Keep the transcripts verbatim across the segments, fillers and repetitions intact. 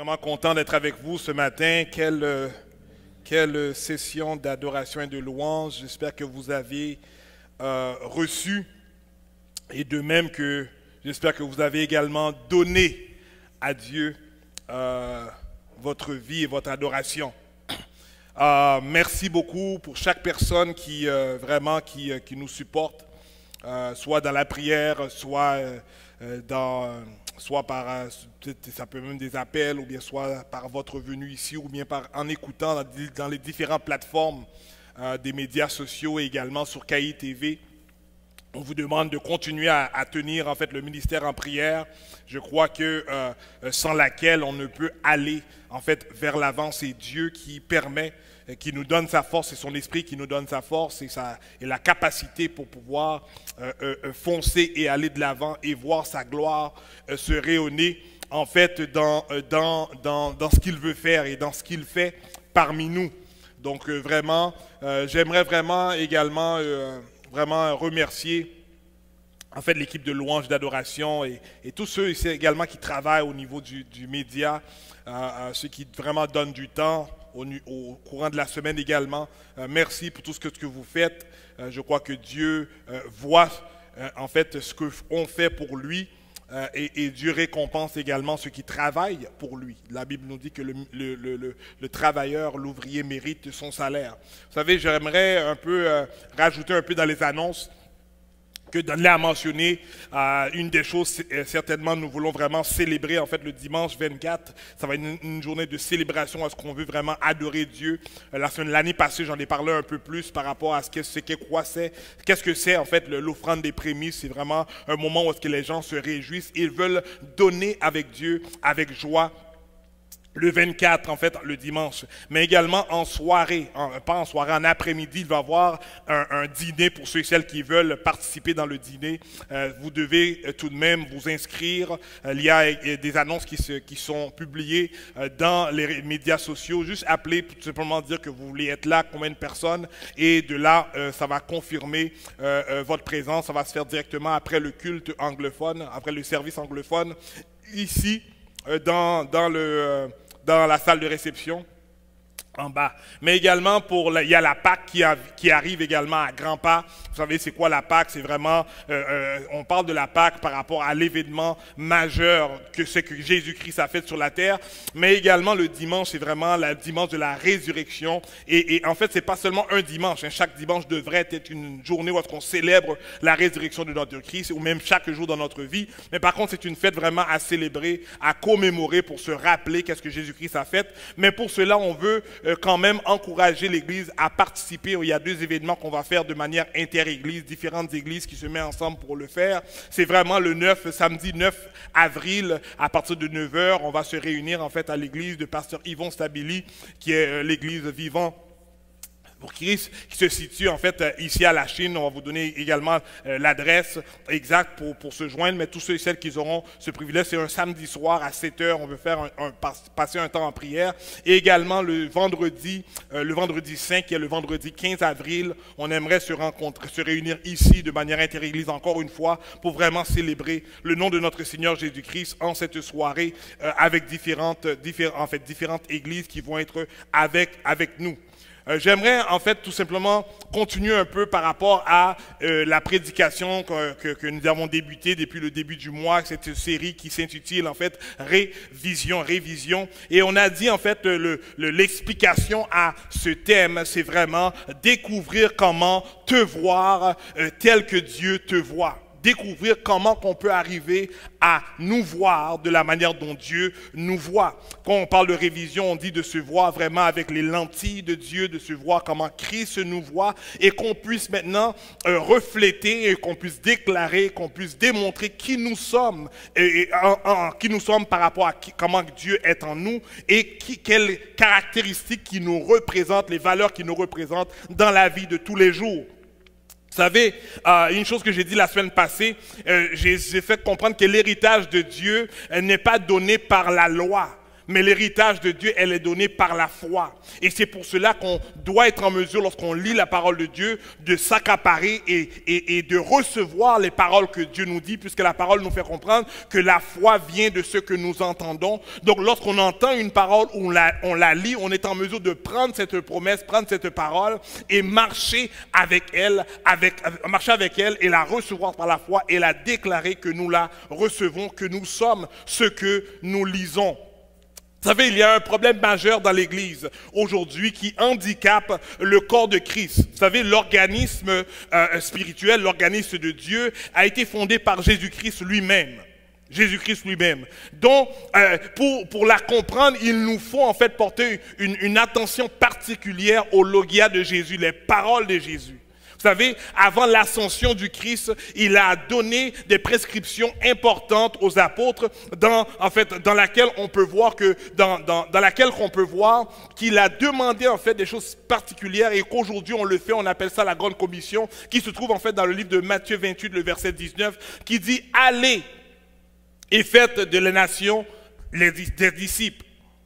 Vraiment content d'être avec vous ce matin. Quelle, euh, quelle session d'adoration et de louange. J'espère que vous avez euh, reçu et de même que j'espère que vous avez également donné à Dieu euh, votre vie et votre adoration. Euh, merci beaucoup pour chaque personne qui euh, vraiment qui, euh, qui nous supporte, euh, soit dans la prière, soit euh, dans... soit par, euh, ça peut même des appels, ou bien soit par votre venue ici, ou bien par, en écoutant dans, dans les différentes plateformes euh, des médias sociaux et également sur K I T V. On vous demande de continuer à, à tenir en fait le ministère en prière. Je crois que euh, sans laquelle on ne peut aller en fait vers l'avant. C'est Dieu qui permet, qui nous donne sa force, c'est son esprit qui nous donne sa force et, sa, et la capacité pour pouvoir euh, euh, foncer et aller de l'avant et voir sa gloire euh, se rayonner en fait dans, euh, dans, dans, dans ce qu'il veut faire et dans ce qu'il fait parmi nous. Donc euh, vraiment, euh, j'aimerais vraiment également euh, vraiment remercier en fait l'équipe de louange d'adoration et, et tous ceux ici également qui travaillent au niveau du, du média, euh, euh, ceux qui vraiment donnent du temps au, au courant de la semaine également. Euh, merci pour tout ce que, ce que vous faites. Euh, je crois que Dieu euh, voit euh, en fait ce qu'on fait pour lui euh, et, et Dieu récompense également ceux qui travaillent pour lui. La Bible nous dit que le, le, le, le, le travailleur, l'ouvrier mérite son salaire. Vous savez, j'aimerais un peu euh, rajouter un peu dans les annonces que Daniel a mentionné, euh, une des choses, euh, certainement, nous voulons vraiment célébrer, en fait, le dimanche vingt-quatre. Ça va être une, une journée de célébration à ce qu'on veut vraiment adorer Dieu. Euh, la semaine, l'année passée, j'en ai parlé un peu plus par rapport à ce que c'est, quoi c'est, qu'est-ce que c'est, en fait, l'offrande des prémices. C'est vraiment un moment où est-ce que les gens se réjouissent. Ils veulent donner avec Dieu, avec joie. Le vingt-quatre, en fait, le dimanche, mais également en soirée, en, pas en soirée, en après-midi, il va y avoir un, un dîner pour ceux et celles qui veulent participer dans le dîner. Euh, vous devez euh, tout de même vous inscrire. Euh, il y a euh, des annonces qui, se, qui sont publiées euh, dans les médias sociaux. Juste appeler pour tout simplement dire que vous voulez être là, combien de personnes, et de là, euh, ça va confirmer euh, euh, votre présence. Ça va se faire directement après le culte anglophone, après le service anglophone, ici, euh, dans, dans le... Euh, dans la salle de réception, en bas. Mais également, pour la, il y a la Pâque qui, a, qui arrive également à grands pas. Vous savez, c'est quoi la Pâque? C'est vraiment, euh, euh, on parle de la Pâque par rapport à l'événement majeur que c'est que Jésus-Christ a fait sur la terre. Mais également, le dimanche, c'est vraiment le dimanche de la résurrection. Et, et en fait, c'est pas seulement un dimanche. Hein. Chaque dimanche devrait être une journée où on célèbre la résurrection de notre Christ, ou même chaque jour dans notre vie. Mais par contre, c'est une fête vraiment à célébrer, à commémorer pour se rappeler qu'est-ce que Jésus-Christ a fait. Mais pour cela, on veut quand même encourager l'Église à participer. Il y a deux événements qu'on va faire de manière inter-église, différentes églises qui se mettent ensemble pour le faire. C'est vraiment le neuf, samedi neuf avril, à partir de neuf heures, on va se réunir en fait à l'église de pasteur Yvon Stabili, qui est l'église vivant pour Christ, qui se situe en fait ici à la Chine. On va vous donner également euh, l'adresse exacte pour, pour se joindre, mais tous ceux et celles qui auront ce privilège, c'est un samedi soir à sept heures, on veut faire un, un, passer un temps en prière. Et également le vendredi, euh, le vendredi saint, qui est le vendredi quinze avril, on aimerait se rencontrer, se réunir ici de manière interéglise encore une fois, pour vraiment célébrer le nom de notre Seigneur Jésus-Christ en cette soirée, euh, avec différentes, diffé en fait, différentes églises qui vont être avec, avec nous. Euh, J'aimerais en fait tout simplement continuer un peu par rapport à euh, la prédication que, que, que nous avons débuté depuis le début du mois, cette série qui s'intitule en fait Révision, Révision. Et on a dit en fait le, le, l'explication à ce thème, c'est vraiment découvrir comment te voir euh, tel que Dieu te voit. Découvrir comment qu'on peut arriver à nous voir de la manière dont Dieu nous voit. Quand on parle de révision, on dit de se voir vraiment avec les lentilles de Dieu, de se voir comment Christ nous voit et qu'on puisse maintenant euh, refléter et qu'on puisse déclarer, qu'on puisse démontrer qui nous sommes, et, et en, en, qui nous sommes par rapport à qui, comment Dieu est en nous et qui, quelles caractéristiques qui nous représentent, les valeurs qui nous représentent dans la vie de tous les jours. Vous savez, euh, une chose que j'ai dit la semaine passée, euh, j'ai fait comprendre que l'héritage de Dieu euh, n'est pas donné par la loi, Mais l'héritage de Dieu, elle est donnée par la foi. Et c'est pour cela qu'on doit être en mesure, lorsqu'on lit la parole de Dieu, de s'accaparer et, et, et de recevoir les paroles que Dieu nous dit, puisque la parole nous fait comprendre que la foi vient de ce que nous entendons. Donc lorsqu'on entend une parole, on la, on la lit, on est en mesure de prendre cette promesse, prendre cette parole et marcher avec elle, avec, marcher avec elle et la recevoir par la foi et la déclarer que nous la recevons, que nous sommes ce que nous lisons. Vous savez, il y a un problème majeur dans l'Église aujourd'hui qui handicape le corps de Christ. Vous savez, l'organisme euh, spirituel, l'organisme de Dieu a été fondé par Jésus-Christ lui-même. Jésus-Christ lui-même. Donc, euh, pour, pour la comprendre, il nous faut en fait porter une, une attention particulière au logia de Jésus, les paroles de Jésus. Vous savez, avant l'ascension du Christ, il a donné des prescriptions importantes aux apôtres, dans, en fait, dans laquelle on peut voir que, dans, dans, dans laquelle on peut voir qu'il a demandé en fait des choses particulières et qu'aujourd'hui on le fait, on appelle ça la grande commission, qui se trouve en fait dans le livre de Matthieu vingt-huit, le verset dix-neuf, qui dit « Allez et faites de la nation les, des disciples ».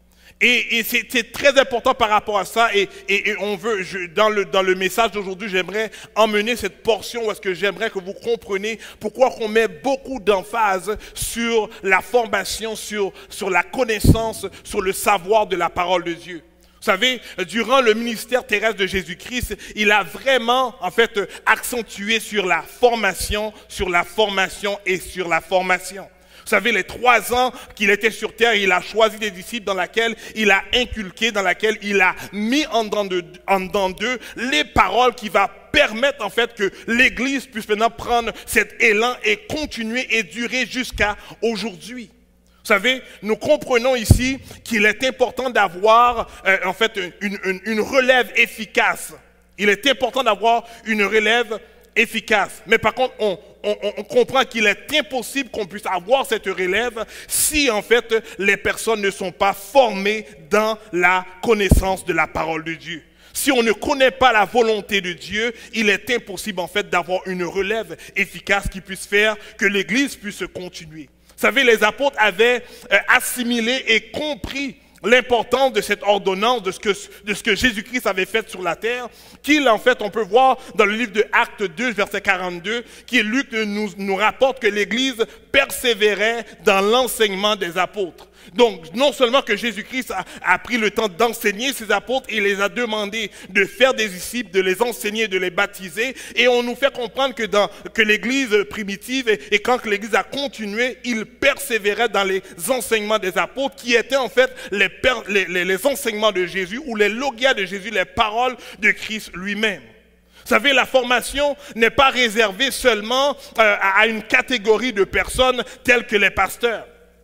Et, et c'est très important par rapport à ça. Et, et, et on veut, je, dans, le, dans le message d'aujourd'hui, j'aimerais emmener cette portion où est-ce que j'aimerais que vous compreniez pourquoi on met beaucoup d'emphase sur la formation, sur, sur la connaissance, sur le savoir de la parole de Dieu. Vous savez, durant le ministère terrestre de Jésus-Christ, il a vraiment, en fait, accentué sur la formation, sur la formation et sur la formation. Vous savez, les trois ans qu'il était sur terre, il a choisi des disciples dans lesquels il a inculqué, dans lesquels il a mis en dedans d'eux en dedans d'eux les paroles qui vont permettre en fait que l'Église puisse maintenant prendre cet élan et continuer et durer jusqu'à aujourd'hui. Vous savez, nous comprenons ici qu'il est important d'avoir euh, en fait une, une, une relève efficace. Il est important d'avoir une relève efficace. Mais par contre, on, on, on comprend qu'il est impossible qu'on puisse avoir cette relève si en fait les personnes ne sont pas formées dans la connaissance de la parole de Dieu. Si on ne connaît pas la volonté de Dieu, il est impossible en fait d'avoir une relève efficace qui puisse faire que l'Église puisse continuer. Vous savez, les apôtres avaient euh, assimilé et compris l'importance de cette ordonnance, de ce que, de ce que Jésus-Christ avait fait sur la terre, qu'il en fait, on peut voir dans le livre de Actes deux, verset quarante-deux, qui Luc nous, nous rapporte que l'Église persévérait dans l'enseignement des apôtres. Donc, non seulement que Jésus-Christ a, a pris le temps d'enseigner ses apôtres, il les a demandé de faire des disciples, de les enseigner, de les baptiser. Et on nous fait comprendre que, dans, que l'Église primitive, et, et quand l'Église a continué, il persévérait dans les enseignements des apôtres, qui étaient en fait les, les, les, les enseignements de Jésus, ou les logias de Jésus, les paroles de Christ lui-même. Vous savez, la formation n'est pas réservée seulement euh, à une catégorie de personnes telles que les pasteurs.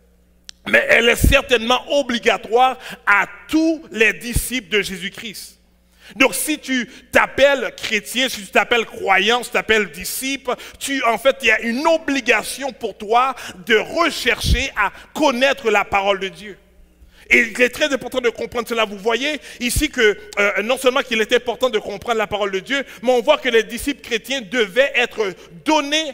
Mais elle est certainement obligatoire à tous les disciples de Jésus-Christ. Donc si tu t'appelles chrétien, si tu t'appelles croyant, si tu t'appelles disciple, tu, en fait, il y a une obligation pour toi de rechercher à connaître la parole de Dieu. Et il est très important de comprendre cela. Vous voyez ici que euh, non seulement qu'il est important de comprendre la parole de Dieu, mais on voit que les disciples chrétiens devaient être donnés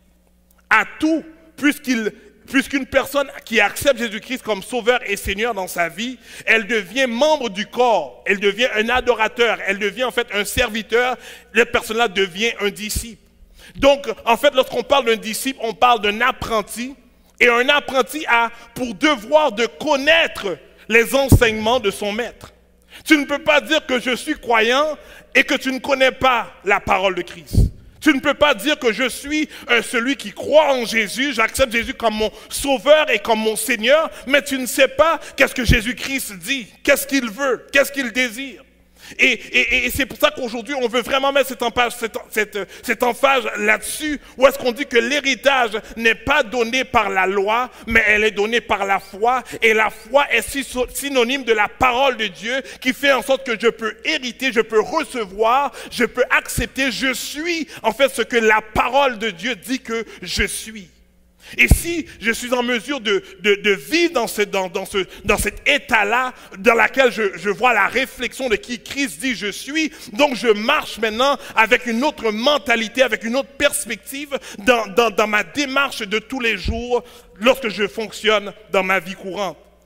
à tout, puisqu'ils Puisqu'une personne qui accepte Jésus-Christ comme sauveur et Seigneur dans sa vie, elle devient membre du corps, elle devient un adorateur, elle devient en fait un serviteur, cette personne-là devient un disciple. Donc, en fait, lorsqu'on parle d'un disciple, on parle d'un apprenti, et un apprenti a pour devoir de connaître les enseignements de son maître. Tu ne peux pas dire que je suis croyant et que tu ne connais pas la parole de Christ. Tu ne peux pas dire que je suis euh, celui qui croit en Jésus, j'accepte Jésus comme mon sauveur et comme mon Seigneur, mais tu ne sais pas qu'est-ce que Jésus-Christ dit, qu'est-ce qu'il veut, qu'est-ce qu'il désire. Et, et, et c'est pour ça qu'aujourd'hui, on veut vraiment mettre cette emphase, cette, cette, cette emphase là-dessus, où est-ce qu'on dit que l'héritage n'est pas donné par la loi, mais elle est donnée par la foi. Et la foi est synonyme de la parole de Dieu, qui fait en sorte que je peux hériter, je peux recevoir, je peux accepter, je suis en fait ce que la parole de Dieu dit que je suis. Et si je suis en mesure de, de, de vivre dans, ce, dans, dans, ce, dans cet état-là, dans lequel je, je vois la réflexion de qui Christ dit je suis, donc je marche maintenant avec une autre mentalité, avec une autre perspective dans, dans, dans ma démarche de tous les jours lorsque je fonctionne dans ma vie courante.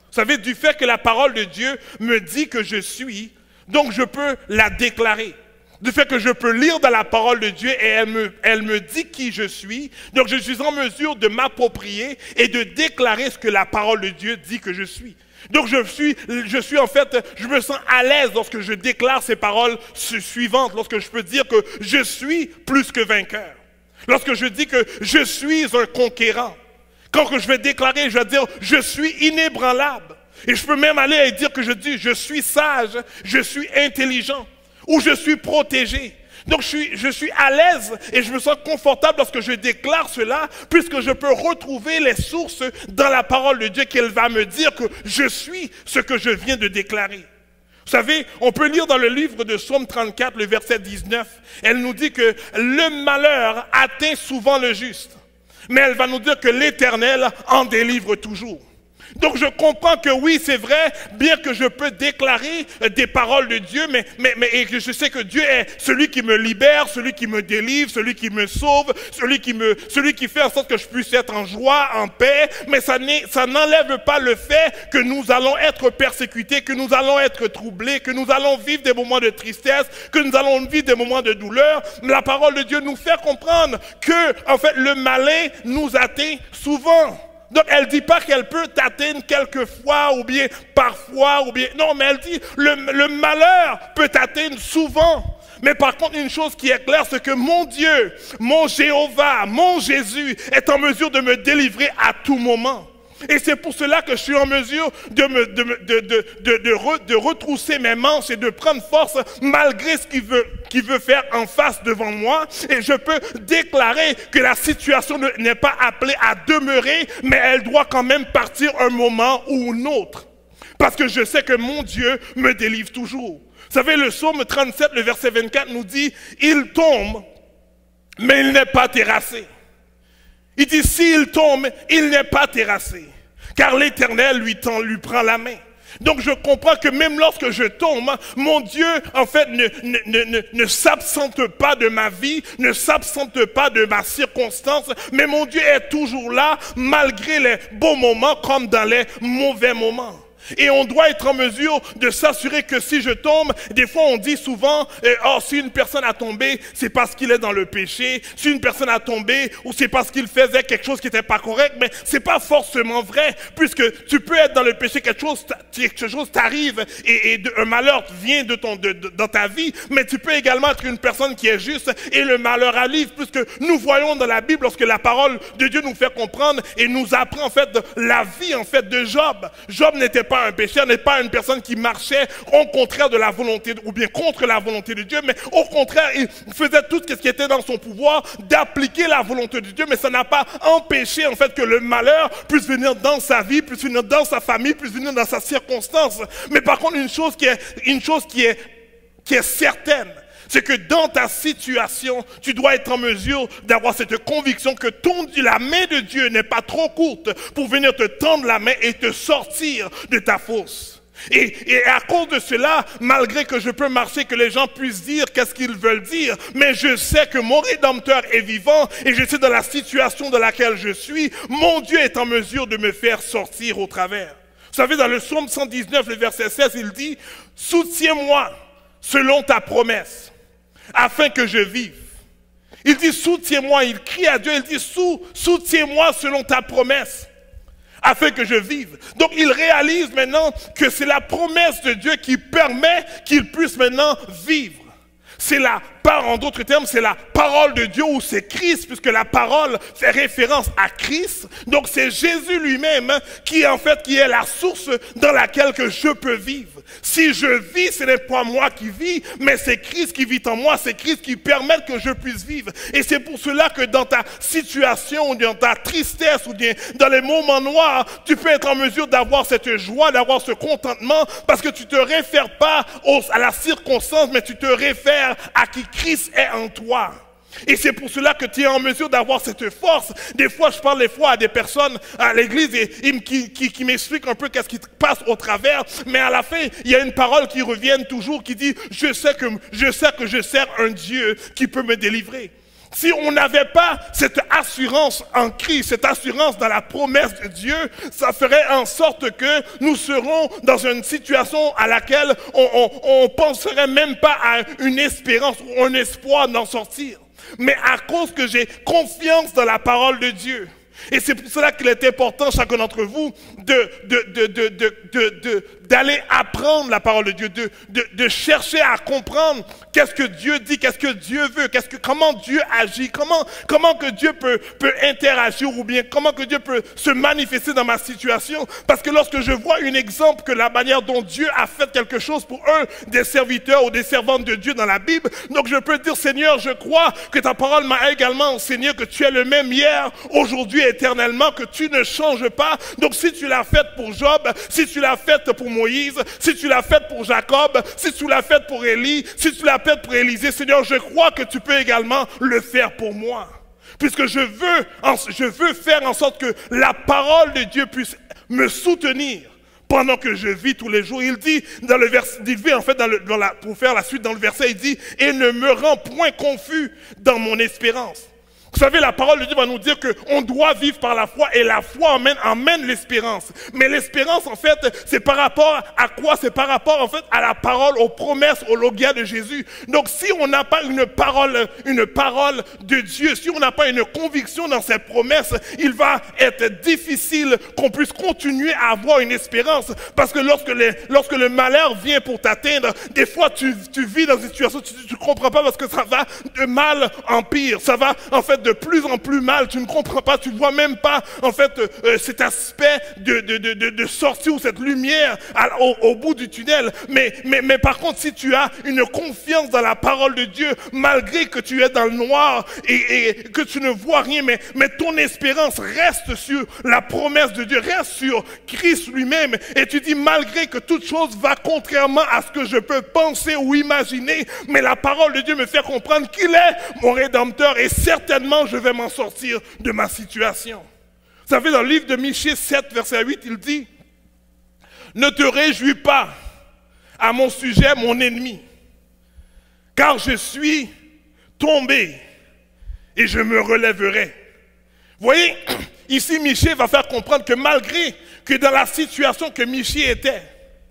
Vous savez, du fait que la parole de Dieu me dit que je suis, donc je peux la déclarer. Du fait que je peux lire dans la parole de Dieu et elle me, elle me dit qui je suis, donc je suis en mesure de m'approprier et de déclarer ce que la parole de Dieu dit que je suis. Donc je suis, je suis en fait, je me sens à l'aise lorsque je déclare ces paroles suivantes, lorsque je peux dire que je suis plus que vainqueur. Lorsque je dis que je suis un conquérant. Quand que je vais déclarer, je vais dire je suis inébranlable. Et je peux même aller et dire que je dis je suis sage, je suis intelligent. Où je suis protégé. Donc je suis, je suis à l'aise et je me sens confortable lorsque je déclare cela, puisque je peux retrouver les sources dans la parole de Dieu qu'elle va me dire que je suis ce que je viens de déclarer. Vous savez, on peut lire dans le livre de Psaume trente-quatre, le verset dix-neuf, elle nous dit que le malheur atteint souvent le juste, mais elle va nous dire que l'Éternel en délivre toujours. Donc je comprends que oui, c'est vrai, bien que je peux déclarer des paroles de Dieu, mais, mais, mais et que je sais que Dieu est celui qui me libère, celui qui me délivre, celui qui me sauve, celui qui, me, celui qui fait en sorte que je puisse être en joie, en paix, mais ça, ça n'enlève pas le fait que nous allons être persécutés, que nous allons être troublés, que nous allons vivre des moments de tristesse, que nous allons vivre des moments de douleur. Mais la parole de Dieu nous fait comprendre que, en fait, le malin nous atteint souvent. Donc, elle ne dit pas qu'elle peut t'atteindre quelquefois ou bien parfois ou bien... Non, mais elle dit le, le malheur peut t'atteindre souvent. Mais par contre, une chose qui est claire, c'est que mon Dieu, mon Jéhovah, mon Jésus est en mesure de me délivrer à tout moment. Et c'est pour cela que je suis en mesure de, me, de, de, de, de, de, re, de retrousser mes manches et de prendre force malgré ce qu'il veut, qu'il veut faire en face devant moi. Et je peux déclarer que la situation n'est pas appelée à demeurer, mais elle doit quand même partir un moment ou un autre. Parce que je sais que mon Dieu me délivre toujours. Vous savez, le psaume trente-sept, le verset vingt-quatre nous dit « Il tombe, mais il n'est pas terrassé. » Il dit, s'il tombe, il n'est pas terrassé, car l'Éternel lui, tend, lui prend la main. Donc je comprends que même lorsque je tombe, mon Dieu, en fait, ne, ne, ne, ne, ne s'absente pas de ma vie, ne s'absente pas de ma circonstance, mais mon Dieu est toujours là, malgré les beaux moments comme dans les mauvais moments. Et on doit être en mesure de s'assurer que si je tombe, des fois on dit souvent, euh, oh si une personne a tombé, c'est parce qu'il est dans le péché. Si une personne a tombé, ou c'est parce qu'il faisait quelque chose qui n'était pas correct, mais c'est pas forcément vrai, puisque tu peux être dans le péché, quelque chose, quelque chose t'arrive et, et de, un malheur vient de ton, de, de, dans ta vie, mais tu peux également être une personne qui est juste et le malheur arrive, puisque nous voyons dans la Bible lorsque la parole de Dieu nous fait comprendre et nous apprend en fait la vie en fait de Job. Job n'était pas un pécheur, n'est pas une personne qui marchait au contraire de la volonté, ou bien contre la volonté de Dieu, mais au contraire, il faisait tout ce qui était dans son pouvoir d'appliquer la volonté de Dieu, mais ça n'a pas empêché en fait que le malheur puisse venir dans sa vie, puisse venir dans sa famille, puisse venir dans sa circonstance. Mais par contre, une chose qui est, une chose qui est, qui est certaine, c'est que dans ta situation, tu dois être en mesure d'avoir cette conviction que ton, la main de Dieu n'est pas trop courte pour venir te tendre la main et te sortir de ta fosse. Et, et à cause de cela, malgré que je peux marcher, que les gens puissent dire qu'est-ce qu'ils veulent dire, mais je sais que mon Rédempteur est vivant et je sais dans la situation dans laquelle je suis, mon Dieu est en mesure de me faire sortir au travers. Vous savez, dans le psaume cent dix-neuf, le verset seize, il dit « Soutiens-moi selon ta promesse. » Afin que je vive. Il dit, soutiens-moi, il crie à Dieu, il dit, Sou, soutiens-moi selon ta promesse, afin que je vive. Donc il réalise maintenant que c'est la promesse de Dieu qui permet qu'il puisse maintenant vivre. C'est la part, en d'autres termes, c'est la parole de Dieu ou c'est Christ, puisque la parole fait référence à Christ. Donc c'est Jésus lui-même qui en fait qui est la source dans laquelle que je peux vivre. Si je vis, ce n'est pas moi qui vis, mais c'est Christ qui vit en moi, c'est Christ qui permet que je puisse vivre. Et c'est pour cela que dans ta situation, ou dans ta tristesse, ou bien dans les moments noirs, tu peux être en mesure d'avoir cette joie, d'avoir ce contentement, parce que tu ne te réfères pas aux, à la circonstance, mais tu te réfères à qui Christ est en toi. Et c'est pour cela que tu es en mesure d'avoir cette force. Des fois, je parle des fois à des personnes à l'église et, et qui, qui, qui m'expliquent un peu qu'est-ce qui passe au travers. Mais à la fin, il y a une parole qui revient toujours qui dit « Je sais que je sais que je sers un Dieu qui peut me délivrer. » Si on n'avait pas cette assurance en Christ, cette assurance dans la promesse de Dieu, ça ferait en sorte que nous serons dans une situation à laquelle on ne penserait même pas à une espérance ou un espoir d'en sortir. Mais à cause que j'ai confiance dans la parole de Dieu, et c'est pour cela qu'il est important, chacun d'entre vous, de, de, de, de, de, de, de, d'aller apprendre la parole de Dieu, de, de, de chercher à comprendre qu'est-ce que Dieu dit, qu'est-ce que Dieu veut, qu'est-ce que, comment Dieu agit, comment, comment que Dieu peut, peut interagir ou bien comment que Dieu peut se manifester dans ma situation. Parce que lorsque je vois un exemple que la manière dont Dieu a fait quelque chose pour un des serviteurs ou des servantes de Dieu dans la Bible, donc je peux dire, Seigneur, je crois que ta parole m'a également enseigné que tu es le même hier, aujourd'hui, éternellement, que tu ne changes pas. Donc si tu l'as fait pour Job, si tu l'as fait pour Moïse, si tu l'as fait pour Jacob, si tu l'as fait pour Élie, si tu l'as fait pour Élisée, Seigneur, je crois que tu peux également le faire pour moi. Puisque je veux, je veux faire en sorte que la parole de Dieu puisse me soutenir pendant que je vis tous les jours. Il dit, dans le verset, il dit en fait, dans le, dans la, pour faire la suite dans le verset, il dit, et ne me rends point confus dans mon espérance. Vous savez, la parole de Dieu va nous dire qu'on doit vivre par la foi et la foi emmène, emmène l'espérance. Mais l'espérance, en fait, c'est par rapport à quoi? C'est par rapport, en fait, à la parole, aux promesses, au logia de Jésus. Donc, si on n'a pas une parole, une parole de Dieu, si on n'a pas une conviction dans cette promesse, il va être difficile qu'on puisse continuer à avoir une espérance. Parce que lorsque, les, lorsque le malheur vient pour t'atteindre, des fois, tu, tu vis dans une situation, tu ne comprends pas parce que ça va de mal en pire. Ça va, en fait, de plus en plus mal, tu ne comprends pas, tu ne vois même pas en fait euh, cet aspect de, de, de, de, de sortie ou cette lumière à, au, au bout du tunnel. Mais, mais, mais par contre, si tu as une confiance dans la parole de Dieu, malgré que tu es dans le noir et, et que tu ne vois rien, mais, mais ton espérance reste sur la promesse de Dieu, reste sur Christ lui-même. Et tu dis, malgré que toute chose va contrairement à ce que je peux penser ou imaginer, mais la parole de Dieu me fait comprendre qu'il est mon Rédempteur et certainement je vais m'en sortir de ma situation. Vous savez, dans le livre de Michée sept, verset huit, il dit, ne te réjouis pas à mon sujet, mon ennemi, car je suis tombé et je me relèverai. Vous voyez, ici Michée va faire comprendre que malgré que dans la situation que Michée était,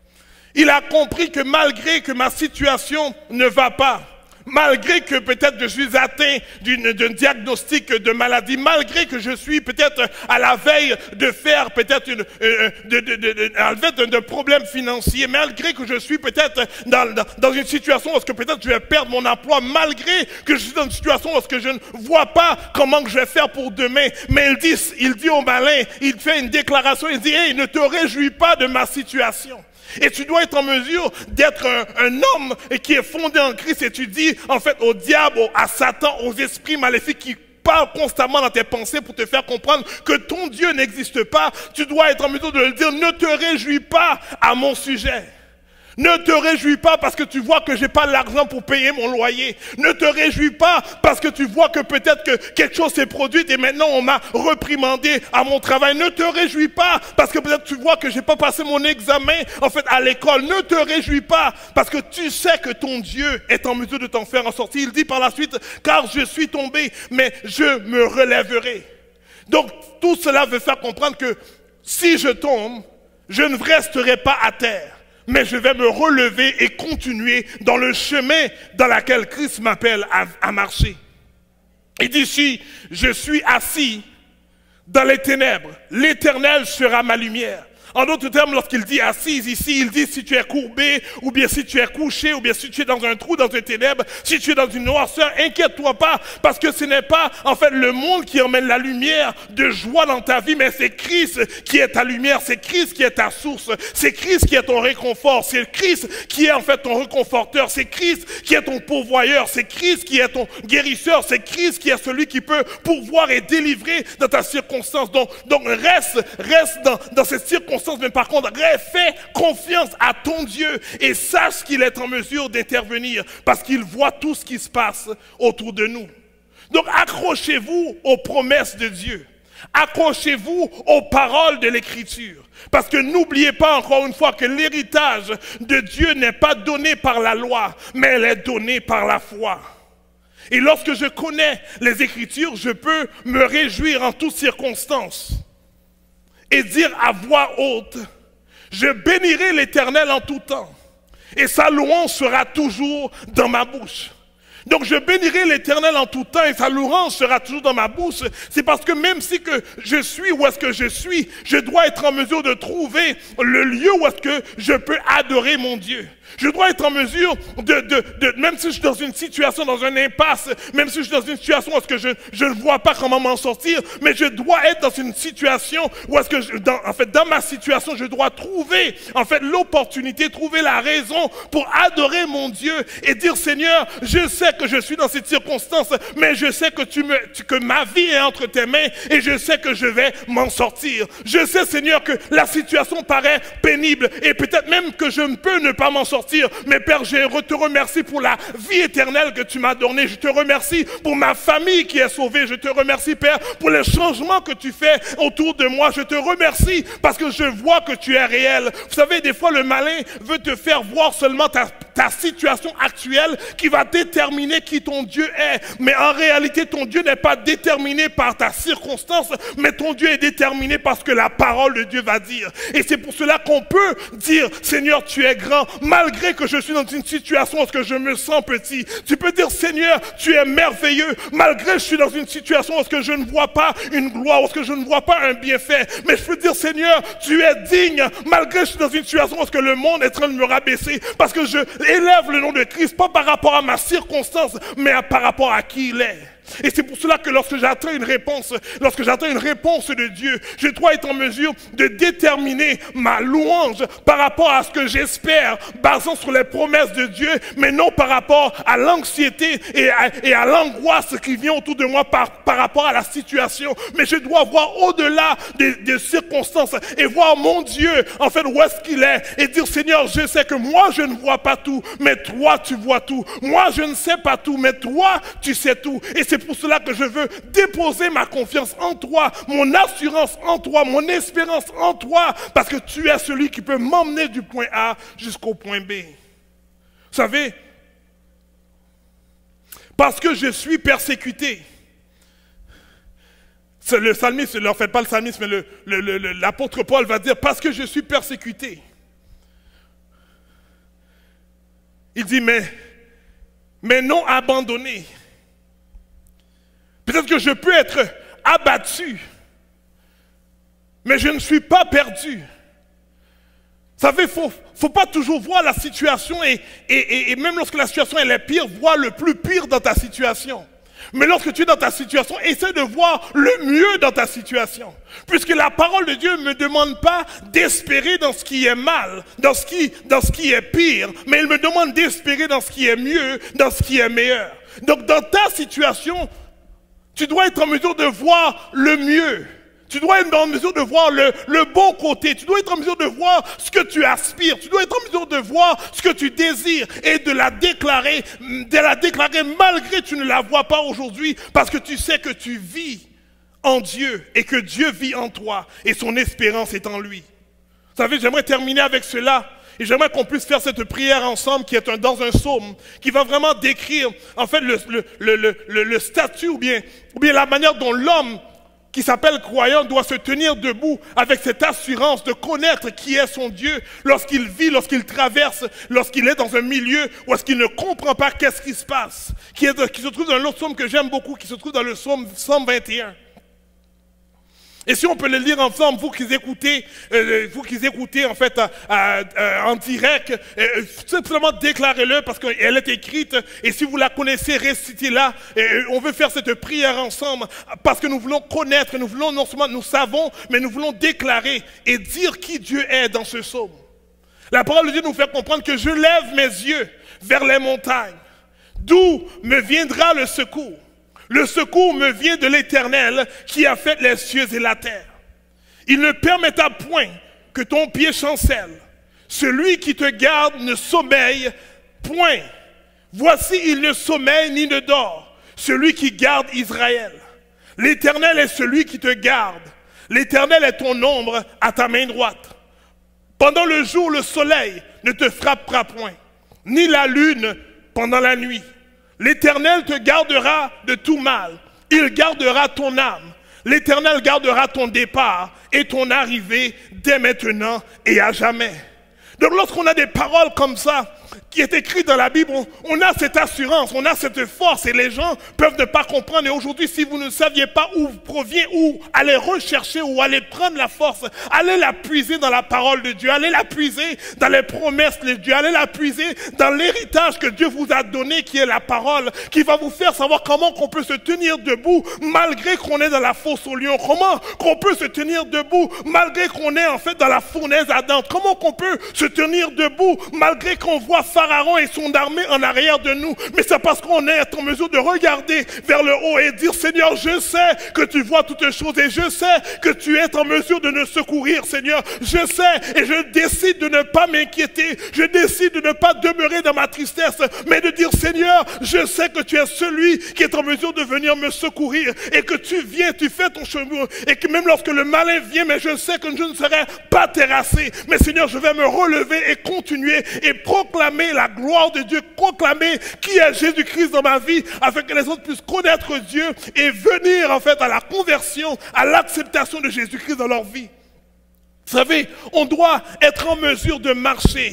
il a compris que malgré que ma situation ne va pas, malgré que peut-être je suis atteint d'un diagnostic de maladie, malgré que je suis peut-être à la veille de faire peut-être une, euh, de, de, de, de, à la veille d'un problème financier, malgré que je suis peut-être dans, dans, dans une situation où peut-être je vais perdre mon emploi, malgré que je suis dans une situation où je ne vois pas comment je vais faire pour demain, mais il dit, il dit au malin, il fait une déclaration, il dit, hey, ne te réjouis pas de ma situation. Et tu dois être en mesure d'être un, un homme qui est fondé en Christ et tu dis en fait au diable, à Satan, aux esprits maléfiques qui parlent constamment dans tes pensées pour te faire comprendre que ton Dieu n'existe pas. Tu dois être en mesure de le dire, ne te réjouis pas à mon sujet. Ne te réjouis pas parce que tu vois que je n'ai pas l'argent pour payer mon loyer. Ne te réjouis pas parce que tu vois que peut-être que quelque chose s'est produit et maintenant on m'a reprimandé à mon travail. Ne te réjouis pas parce que peut-être tu vois que je n'ai pas passé mon examen en fait à l'école. Ne te réjouis pas parce que tu sais que ton Dieu est en mesure de t'en faire en sortir. Il dit par la suite, car je suis tombé, mais je me relèverai. Donc tout cela veut faire comprendre que si je tombe, je ne resterai pas à terre, mais je vais me relever et continuer dans le chemin dans lequel Christ m'appelle à, à marcher. Et d'ici, je suis assis dans les ténèbres. L'Éternel sera ma lumière. En d'autres termes, lorsqu'il dit assise ici, il dit si tu es courbé, ou bien si tu es couché, ou bien si tu es dans un trou, dans un ténèbre, si tu es dans une noirceur, inquiète-toi pas, parce que ce n'est pas en fait le monde qui emmène la lumière de joie dans ta vie, mais c'est Christ qui est ta lumière, c'est Christ qui est ta source, c'est Christ qui est ton réconfort, c'est Christ qui est en fait ton réconforteur, c'est Christ qui est ton pourvoyeur, c'est Christ qui est ton guérisseur, c'est Christ qui est celui qui peut pourvoir et délivrer dans ta circonstance. Donc, donc reste, reste dans, dans cette circonstance. Mais par contre, fais confiance à ton Dieu et sache qu'il est en mesure d'intervenir parce qu'il voit tout ce qui se passe autour de nous. Donc accrochez-vous aux promesses de Dieu. Accrochez-vous aux paroles de l'Écriture. Parce que n'oubliez pas encore une fois que l'héritage de Dieu n'est pas donné par la loi, mais elle est donnée par la foi. Et lorsque je connais les Écritures, je peux me réjouir en toutes circonstances et dire à voix haute, je bénirai l'Éternel en tout temps et sa louange sera toujours dans ma bouche. Donc je bénirai l'Éternel en tout temps et sa louange sera toujours dans ma bouche. C'est parce que même si que je suis où est-ce que je suis, je dois être en mesure de trouver le lieu où est-ce que je peux adorer mon Dieu. Je dois être en mesure de, de, de, même si je suis dans une situation, dans une impasse, même si je suis dans une situation où est-ce que je, je ne vois pas comment m'en sortir, mais je dois être dans une situation où est-ce que, je, dans, en fait, dans ma situation, je dois trouver, en fait, l'opportunité, trouver la raison pour adorer mon Dieu et dire, Seigneur, je sais que je suis dans cette circonstance, mais je sais que tu me, que ma vie est entre tes mains et je sais que je vais m'en sortir. Je sais, Seigneur, que la situation paraît pénible et peut-être même que je ne peux ne pas m'en sortir. Mais Père, je te remercie pour la vie éternelle que tu m'as donnée. Je te remercie pour ma famille qui est sauvée. Je te remercie, Père, pour les changements que tu fais autour de moi. Je te remercie parce que je vois que tu es réel. Vous savez, des fois, le malin veut te faire voir seulement ta, ta situation actuelle qui va déterminer qui ton Dieu est. Mais en réalité, ton Dieu n'est pas déterminé par ta circonstance, mais ton Dieu est déterminé par ce que la parole de Dieu va dire. Et c'est pour cela qu'on peut dire, Seigneur, tu es grand, malgré que je suis dans une situation où je me sens petit. Tu peux dire, Seigneur, tu es merveilleux, malgré que je suis dans une situation où je ne vois pas une gloire, où je ne vois pas un bienfait. Mais je peux dire, Seigneur, tu es digne, malgré que je suis dans une situation où le monde est en train de me rabaisser, parce que je élève le nom de Christ, pas par rapport à ma circonstance, mais par rapport à qui il est. Et c'est pour cela que lorsque j'attends une réponse, lorsque j'attends une réponse de Dieu, je dois être en mesure de déterminer ma louange par rapport à ce que j'espère, basant sur les promesses de Dieu, mais non par rapport à l'anxiété et à, et à l'angoisse qui vient autour de moi par, par rapport à la situation. Mais je dois voir au-delà des, des circonstances et voir mon Dieu, en fait, où est-ce qu'il est, et dire, Seigneur, je sais que moi, je ne vois pas tout, mais toi, tu vois tout. Moi, je ne sais pas tout, mais toi, tu sais tout. Et c'est C'est pour cela que je veux déposer ma confiance en toi, mon assurance en toi, mon espérance en toi, parce que tu es celui qui peut m'emmener du point A jusqu'au point B. Vous savez, parce que je suis persécuté. C'est le psalmiste, en fait pas le psalmiste, mais le, le, le, l'apôtre Paul va dire, parce que je suis persécuté. Il dit, mais, mais non abandonné. Peut-être que je peux être abattu, mais je ne suis pas perdu. Vous savez, il ne faut, faut pas toujours voir la situation et, et, et, et même lorsque la situation elle est pire, voir le plus pire dans ta situation. Mais lorsque tu es dans ta situation, essaie de voir le mieux dans ta situation. Puisque la parole de Dieu ne me demande pas d'espérer dans ce qui est mal, dans ce qui, dans ce qui est pire, mais il me demande d'espérer dans ce qui est mieux, dans ce qui est meilleur. Donc dans ta situation, tu dois être en mesure de voir le mieux. Tu dois être en mesure de voir le, le bon côté. Tu dois être en mesure de voir ce que tu aspires. Tu dois être en mesure de voir ce que tu désires et de la déclarer, de la déclarer malgré que tu ne la vois pas aujourd'hui, parce que tu sais que tu vis en Dieu et que Dieu vit en toi et son espérance est en lui. Vous savez, j'aimerais terminer avec cela. Et j'aimerais qu'on puisse faire cette prière ensemble qui est un, dans un psaume, qui va vraiment décrire en fait le, le, le, le, le statut ou bien, ou bien la manière dont l'homme qui s'appelle croyant doit se tenir debout avec cette assurance de connaître qui est son Dieu lorsqu'il vit, lorsqu'il traverse, lorsqu'il est dans un milieu où est-ce qu'il ne comprend pas qu'est-ce qui se passe, qui, est, qui se trouve dans l'autre psaume que j'aime beaucoup, qui se trouve dans le psaume cent vingt et un. Et si on peut le lire ensemble, vous qui écoutez, euh, vous qui écoutez en fait euh, euh, en direct, euh, simplement déclarez-le parce qu'elle est écrite. Et si vous la connaissez, récitez-la. Et on veut faire cette prière ensemble parce que nous voulons connaître, nous voulons non seulement nous savons, mais nous voulons déclarer et dire qui Dieu est dans ce psaume. La parole de Dieu nous fait comprendre que je lève mes yeux vers les montagnes. D'où me viendra le secours? Le secours me vient de l'Éternel qui a fait les cieux et la terre. Il ne permettra point que ton pied chancelle. Celui qui te garde ne sommeille point. Voici, il ne sommeille ni ne dort. Celui qui garde Israël. L'Éternel est celui qui te garde. L'Éternel est ton ombre à ta main droite. Pendant le jour, le soleil ne te frappera point, ni la lune pendant la nuit. L'Éternel te gardera de tout mal. Il gardera ton âme. L'Éternel gardera ton départ et ton arrivée dès maintenant et à jamais. Donc lorsqu'on a des paroles comme ça, qui est écrites dans la Bible, on, on a cette assurance, on a cette force et les gens peuvent ne pas comprendre. Et aujourd'hui, si vous ne saviez pas où provient, où aller rechercher, où aller prendre la force, allez la puiser dans la parole de Dieu, allez la puiser dans les promesses de Dieu, allez la puiser dans l'héritage que Dieu vous a donné, qui est la parole, qui va vous faire savoir comment qu'on peut se tenir debout malgré qu'on est dans la fosse au lion, comment qu'on peut se tenir debout malgré qu'on est en fait dans la fournaise ardente, comment qu'on peut se tenir debout malgré qu'on voit Pharaon et son armée en arrière de nous. Mais c'est parce qu'on est en mesure de regarder vers le haut et dire, Seigneur, je sais que tu vois toutes choses et je sais que tu es en mesure de nous secourir, Seigneur. Je sais et je décide de ne pas m'inquiéter. Je décide de ne pas demeurer dans ma tristesse, mais de dire, Seigneur, je sais que tu es celui qui est en mesure de venir me secourir et que tu viens, tu fais ton chemin et que même lorsque le malin vient, mais je sais que je ne serai pas terrassé. Mais Seigneur, je vais me relever et continuer et proclamer la gloire de Dieu, proclamer qui est Jésus-Christ dans ma vie, afin que les autres puissent connaître Dieu et venir en fait à la conversion, à l'acceptation de Jésus-Christ dans leur vie. Vous savez, on doit être en mesure de marcher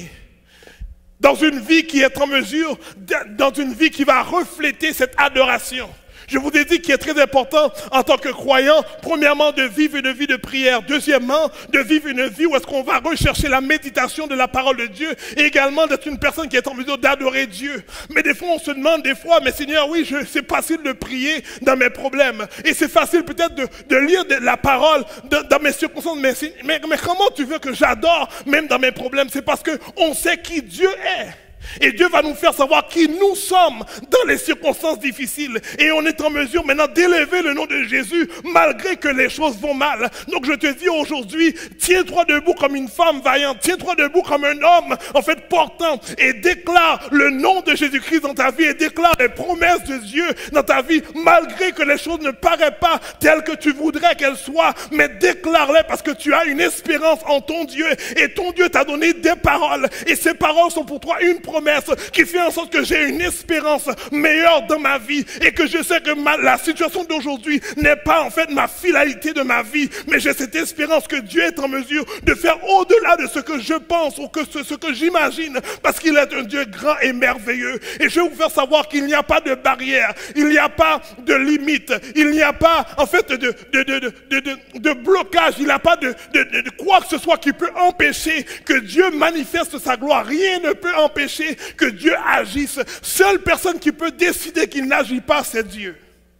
dans une vie qui est en mesure, dans une vie qui va refléter cette adoration. Je vous ai dit qu'il est très important en tant que croyant, premièrement, de vivre une vie de prière. Deuxièmement, de vivre une vie où est-ce qu'on va rechercher la méditation de la parole de Dieu. Et également d'être une personne qui est en mesure d'adorer Dieu. Mais des fois, on se demande des fois, mais Seigneur, oui, c'est facile de prier dans mes problèmes. Et c'est facile peut-être de, de lire de la parole de, dans mes circonstances. Mais, mais, mais comment tu veux que j'adore même dans mes problèmes? C'est parce qu'on sait qui Dieu est. Et Dieu va nous faire savoir qui nous sommes dans les circonstances difficiles. Et on est en mesure maintenant d'élever le nom de Jésus malgré que les choses vont mal. Donc je te dis aujourd'hui, tiens-toi debout comme une femme vaillante. Tiens-toi debout comme un homme en fait portant. Et déclare le nom de Jésus-Christ dans ta vie. Et déclare les promesses de Dieu dans ta vie. Malgré que les choses ne paraissent pas telles que tu voudrais qu'elles soient. Mais déclare-les parce que tu as une espérance en ton Dieu. Et ton Dieu t'a donné des paroles. Et ces paroles sont pour toi une promesse qui fait en sorte que j'ai une espérance meilleure dans ma vie et que je sais que ma, la situation d'aujourd'hui n'est pas en fait ma finalité de ma vie, mais j'ai cette espérance que Dieu est en mesure de faire au-delà de ce que je pense ou que ce, ce que j'imagine, parce qu'il est un Dieu grand et merveilleux. Et je vais vous faire savoir qu'il n'y a pas de barrière, il n'y a pas de limite, il n'y a pas en fait de, de, de, de, de, de, de blocage, il n'y a pas de, de, de, de quoi que ce soit qui peut empêcher que Dieu manifeste sa gloire. Rien ne peut empêcher que Dieu agisse. Seule personne qui peut décider qu'il n'agit pas, c'est Dieu.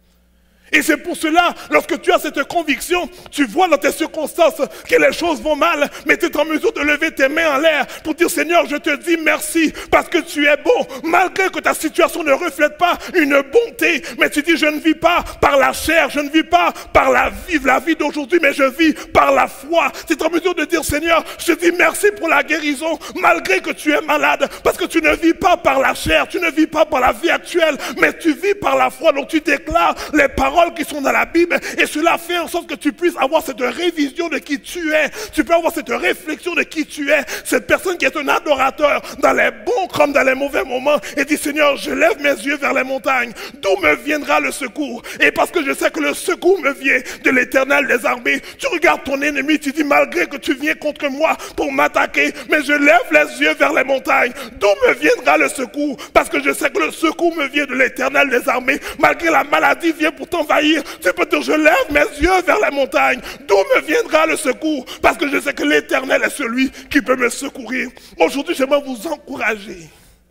Et c'est pour cela, lorsque tu as cette conviction, tu vois dans tes circonstances que les choses vont mal, mais tu es en mesure de lever tes mains en l'air pour dire, Seigneur, je te dis merci parce que tu es bon, malgré que ta situation ne reflète pas une bonté. Mais tu dis, je ne vis pas par la chair, je ne vis pas par la vie, la vie d'aujourd'hui, mais je vis par la foi. Tu es en mesure de dire, Seigneur, je te dis merci pour la guérison, malgré que tu es malade, parce que tu ne vis pas par la chair, tu ne vis pas par la vie actuelle, mais tu vis par la foi. Donc tu déclares les paroles qui sont dans la Bible et cela fait en sorte que tu puisses avoir cette révision de qui tu es. Tu peux avoir cette réflexion de qui tu es. Cette personne qui est un adorateur dans les bons comme dans les mauvais moments et dit, Seigneur, je lève mes yeux vers les montagnes. D'où me viendra le secours? Et parce que je sais que le secours me vient de l'Éternel des armées. Tu regardes ton ennemi, tu dis, malgré que tu viens contre moi pour m'attaquer, mais je lève les yeux vers les montagnes. D'où me viendra le secours? Parce que je sais que le secours me vient de l'Éternel des armées. Malgré la maladie vient pour t'envahir, tu peux dire, je lève mes yeux vers la montagne. D'où me viendra le secours? Parce que je sais que l'Éternel est celui qui peut me secourir. Aujourd'hui, j'aimerais vous encourager.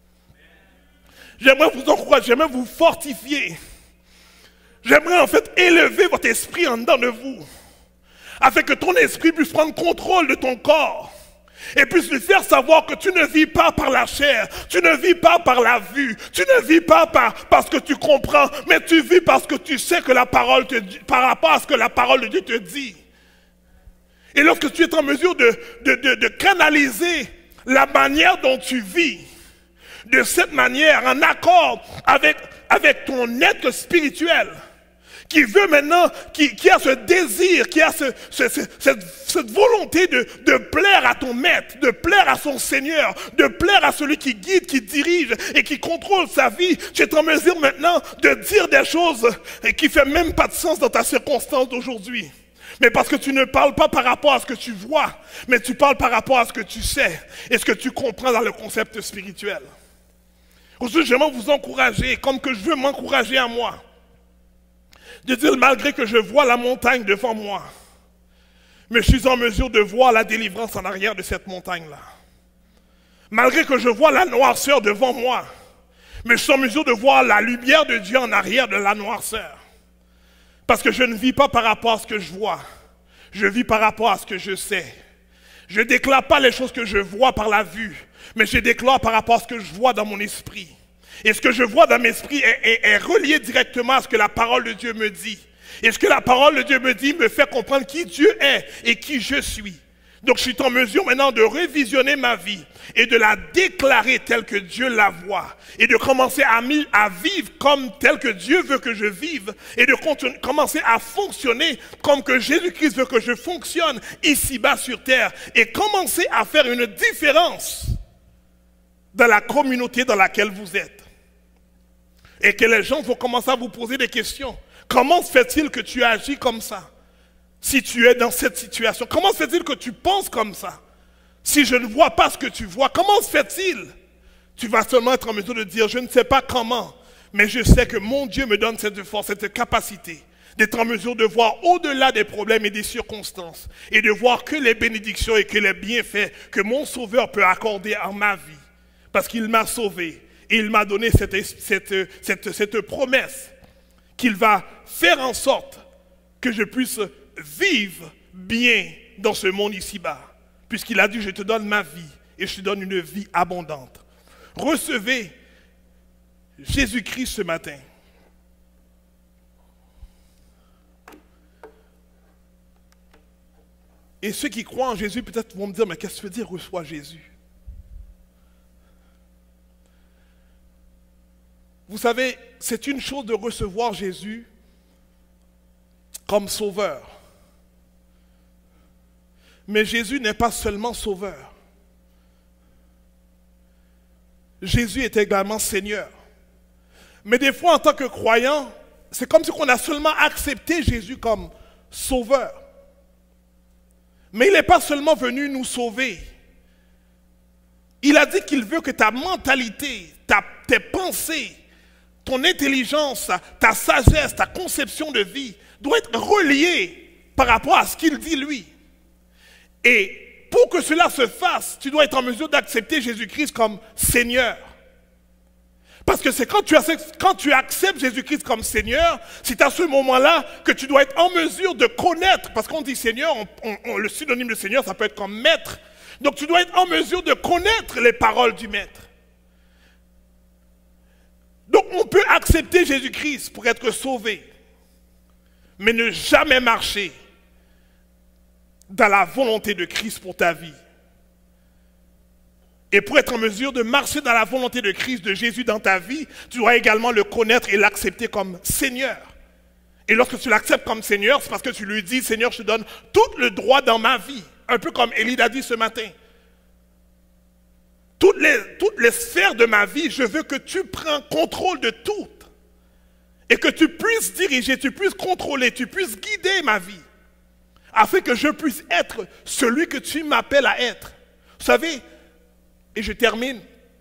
J'aimerais vous encourager, j'aimerais vous fortifier. J'aimerais en fait élever votre esprit en dedans de vous, afin que ton esprit puisse prendre contrôle de ton corps. Et puisse lui faire savoir que tu ne vis pas par la chair, tu ne vis pas par la vue, tu ne vis pas par, parce que tu comprends, mais tu vis parce que tu sais que la parole te dit, par rapport à ce que la parole de Dieu te dit. Et lorsque tu es en mesure de, de, de, de canaliser la manière dont tu vis, de cette manière, en accord avec, avec ton être spirituel, qui veut maintenant, qui, qui a ce désir, qui a ce, ce, ce, cette, cette volonté de, de plaire à ton maître, de plaire à son Seigneur, de plaire à celui qui guide, qui dirige et qui contrôle sa vie. Tu es en mesure maintenant de dire des choses qui ne font même pas de sens dans ta circonstance d'aujourd'hui. Mais parce que tu ne parles pas par rapport à ce que tu vois, mais tu parles par rapport à ce que tu sais et ce que tu comprends dans le concept spirituel. Aujourd'hui, j'aimerais vous encourager, comme que je veux m'encourager à moi, de dire malgré que je vois la montagne devant moi, mais je suis en mesure de voir la délivrance en arrière de cette montagne-là. Malgré que je vois la noirceur devant moi, mais je suis en mesure de voir la lumière de Dieu en arrière de la noirceur. Parce que je ne vis pas par rapport à ce que je vois, je vis par rapport à ce que je sais. Je ne déclare pas les choses que je vois par la vue, mais je déclare par rapport à ce que je vois dans mon esprit. Et ce que je vois dans mon esprit est, est, est relié directement à ce que la parole de Dieu me dit. Et ce que la parole de Dieu me dit me fait comprendre qui Dieu est et qui je suis. Donc je suis en mesure maintenant de révisionner ma vie et de la déclarer telle que Dieu la voit. Et de commencer à, à vivre comme tel que Dieu veut que je vive. Et de commencer à fonctionner comme que Jésus-Christ veut que je fonctionne ici-bas sur terre. Et commencer à faire une différence dans la communauté dans laquelle vous êtes. Et que les gens vont commencer à vous poser des questions. Comment se fait-il que tu agis comme ça? Si tu es dans cette situation, comment se fait-il que tu penses comme ça? Si je ne vois pas ce que tu vois, comment se fait-il? Tu vas seulement être en mesure de dire, je ne sais pas comment, mais je sais que mon Dieu me donne cette force, cette capacité d'être en mesure de voir au-delà des problèmes et des circonstances et de voir que les bénédictions et que les bienfaits que mon Sauveur peut accorder en ma vie. Parce qu'il m'a sauvé et il m'a donné cette, cette, cette, cette promesse qu'il va faire en sorte que je puisse vivre bien dans ce monde ici-bas. Puisqu'il a dit, je te donne ma vie et je te donne une vie abondante. Recevez Jésus-Christ ce matin. Et ceux qui croient en Jésus peut-être vont me dire, mais qu'est-ce que tu veux dire, reçois Jésus? Vous savez, c'est une chose de recevoir Jésus comme sauveur. Mais Jésus n'est pas seulement sauveur. Jésus est également Seigneur. Mais des fois, en tant que croyant, c'est comme si on a seulement accepté Jésus comme sauveur. Mais il n'est pas seulement venu nous sauver. Il a dit qu'il veut que ta mentalité, ta, tes pensées, ton intelligence, ta sagesse, ta conception de vie doit être reliée par rapport à ce qu'il dit lui. Et pour que cela se fasse, tu dois être en mesure d'accepter Jésus-Christ comme Seigneur. Parce que c'est quand tu acceptes, quand tu acceptes Jésus-Christ comme Seigneur, c'est à ce moment-là que tu dois être en mesure de connaître. Parce qu'on dit Seigneur, on, on, on, le synonyme de Seigneur, ça peut être comme Maître. Donc tu dois être en mesure de connaître les paroles du Maître. Donc on peut accepter Jésus-Christ pour être sauvé, mais ne jamais marcher dans la volonté de Christ pour ta vie. Et pour être en mesure de marcher dans la volonté de Christ, de Jésus dans ta vie, tu dois également le connaître et l'accepter comme Seigneur. Et lorsque tu l'acceptes comme Seigneur, c'est parce que tu lui dis, Seigneur, je te donne tout le droit dans ma vie. Un peu comme Élie l'a dit ce matin. Toutes les, toutes les sphères de ma vie, je veux que tu prends contrôle de toutes. Et que tu puisses diriger, tu puisses contrôler, tu puisses guider ma vie. Afin que je puisse être celui que tu m'appelles à être. Vous savez, et je termine,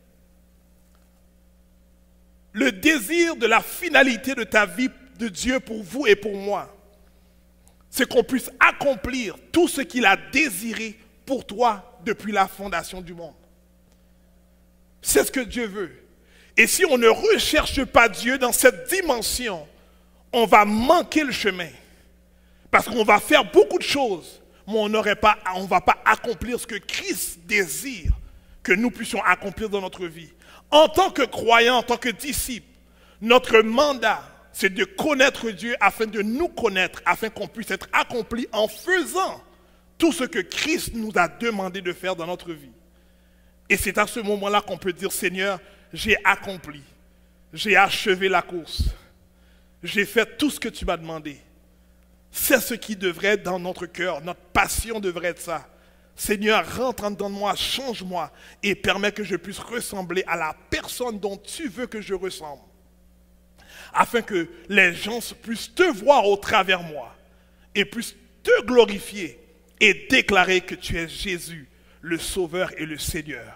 le désir de la finalité de ta vie de Dieu pour vous et pour moi, c'est qu'on puisse accomplir tout ce qu'il a désiré pour toi depuis la fondation du monde. C'est ce que Dieu veut. Et si on ne recherche pas Dieu dans cette dimension, on va manquer le chemin. Parce qu'on va faire beaucoup de choses, mais on n'aurait pas, on ne va pas accomplir ce que Christ désire que nous puissions accomplir dans notre vie. En tant que croyants, en tant que disciples, notre mandat, c'est de connaître Dieu afin de nous connaître, afin qu'on puisse être accompli en faisant tout ce que Christ nous a demandé de faire dans notre vie. Et c'est à ce moment-là qu'on peut dire, Seigneur, j'ai accompli, j'ai achevé la course, j'ai fait tout ce que tu m'as demandé. C'est ce qui devrait être dans notre cœur. Notre passion devrait être ça. Seigneur, rentre en dedans de moi, change-moi et permets que je puisse ressembler à la personne dont tu veux que je ressemble. Afin que les gens puissent te voir au travers moi et puissent te glorifier et déclarer que tu es Jésus, le Sauveur et le Seigneur.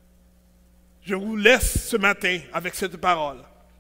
Je vous laisse ce matin avec cette parole.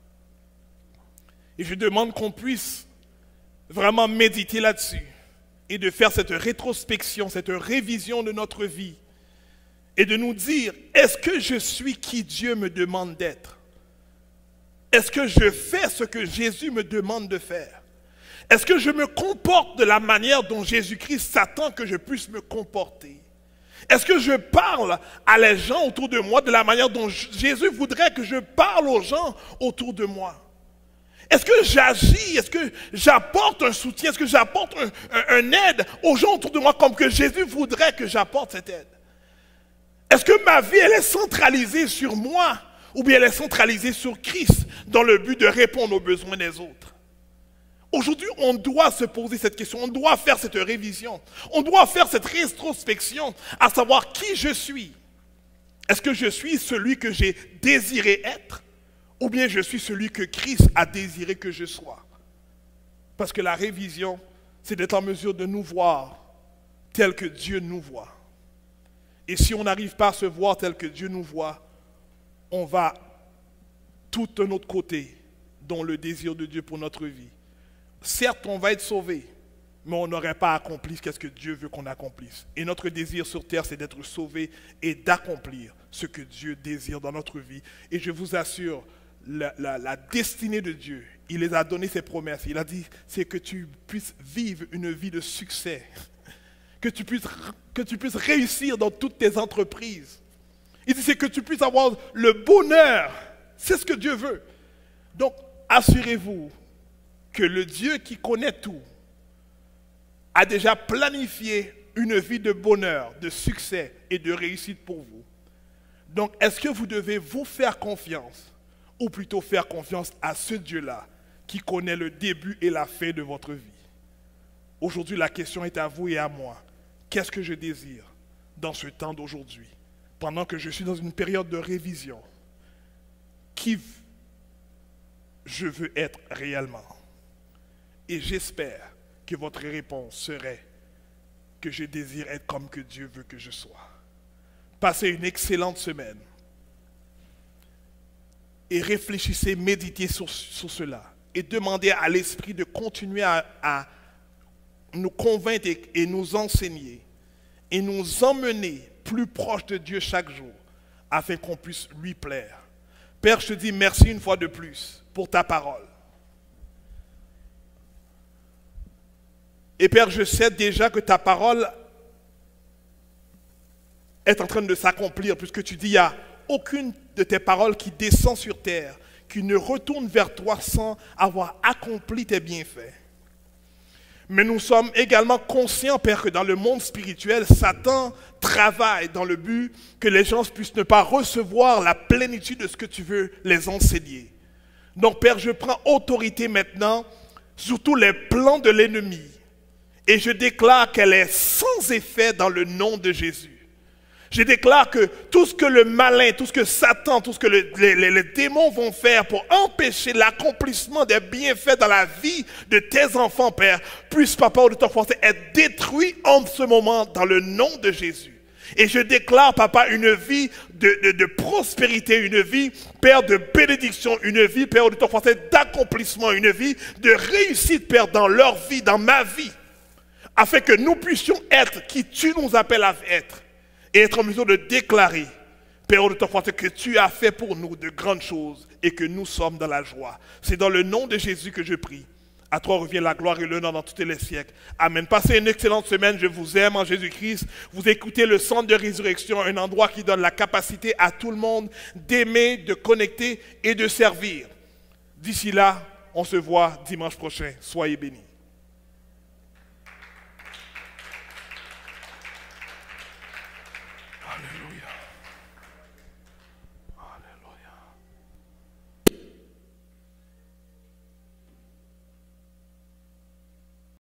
Et je demande qu'on puisse vraiment méditer là-dessus et de faire cette rétrospection, cette révision de notre vie et de nous dire, est-ce que je suis qui Dieu me demande d'être? Est-ce que je fais ce que Jésus me demande de faire? Est-ce que je me comporte de la manière dont Jésus-Christ s'attend que je puisse me comporter? Est-ce que je parle à les gens autour de moi de la manière dont Jésus voudrait que je parle aux gens autour de moi? Est-ce que j'agis? Est-ce que j'apporte un soutien? Est-ce que j'apporte un, un, un aide aux gens autour de moi comme que Jésus voudrait que j'apporte cette aide? Est-ce que ma vie, elle est centralisée sur moi ou bien elle est centralisée sur Christ dans le but de répondre aux besoins des autres? Aujourd'hui, on doit se poser cette question, on doit faire cette révision, on doit faire cette rétrospection à savoir qui je suis. Est-ce que je suis celui que j'ai désiré être? Ou bien je suis celui que Christ a désiré que je sois. Parce que la révision, c'est d'être en mesure de nous voir tel que Dieu nous voit. Et si on n'arrive pas à se voir tel que Dieu nous voit, on va tout un autre côté dans le désir de Dieu pour notre vie. Certes, on va être sauvé, mais on n'aurait pas accompli ce que Dieu veut qu'on accomplisse. Et notre désir sur terre, c'est d'être sauvé et d'accomplir ce que Dieu désire dans notre vie. Et je vous assure, La, la, la destinée de Dieu, il les a donné ses promesses. Il a dit, c'est que tu puisses vivre une vie de succès, que tu puisses, que tu puisses réussir dans toutes tes entreprises. Il dit, c'est que tu puisses avoir le bonheur. C'est ce que Dieu veut. Donc, assurez-vous que le Dieu qui connaît tout a déjà planifié une vie de bonheur, de succès et de réussite pour vous. Donc, est-ce que vous devez vous faire confiance? Ou plutôt faire confiance à ce Dieu-là qui connaît le début et la fin de votre vie. Aujourd'hui, la question est à vous et à moi. Qu'est-ce que je désire dans ce temps d'aujourd'hui? Pendant que je suis dans une période de révision, qui je veux être réellement? Et j'espère que votre réponse serait que je désire être comme que Dieu veut que je sois. Passez une excellente semaine. Et réfléchissez, méditez sur, sur cela. Et demandez à l'Esprit de continuer à, à nous convaincre et, et nous enseigner. Et nous emmener plus proche de Dieu chaque jour. Afin qu'on puisse lui plaire. Père, je te dis merci une fois de plus pour ta parole. Et Père, je sais déjà que ta parole est en train de s'accomplir. Puisque tu dis, il y a aucune de tes paroles qui descend sur terre, qui ne retourne vers toi sans avoir accompli tes bienfaits. Mais nous sommes également conscients, Père, que dans le monde spirituel, Satan travaille dans le but que les gens puissent ne pas recevoir la plénitude de ce que tu veux les enseigner. Donc, Père, je prends autorité maintenant sur tous les plans de l'ennemi et je déclare qu'elle est sans effet dans le nom de Jésus. Je déclare que tout ce que le malin, tout ce que Satan, tout ce que le, les, les, les démons vont faire pour empêcher l'accomplissement des bienfaits dans la vie de tes enfants, Père, puisse, Papa, de ton français, être détruit en ce moment dans le nom de Jésus. Et je déclare, Papa, une vie de, de, de prospérité, une vie, Père, de bénédiction, une vie, Père, de ton français, d'accomplissement, une vie de réussite, Père, dans leur vie, dans ma vie, afin que nous puissions être qui tu nous appelles à être. Et être en mesure de déclarer, Père de ton français, que tu as fait pour nous de grandes choses et que nous sommes dans la joie. C'est dans le nom de Jésus que je prie. À toi revient la gloire et l'honneur dans tous les siècles. Amen. Passez une excellente semaine. Je vous aime en Jésus-Christ. Vous écoutez le Centre de Résurrection, un endroit qui donne la capacité à tout le monde d'aimer, de connecter et de servir. D'ici là, on se voit dimanche prochain. Soyez bénis. Alléluia.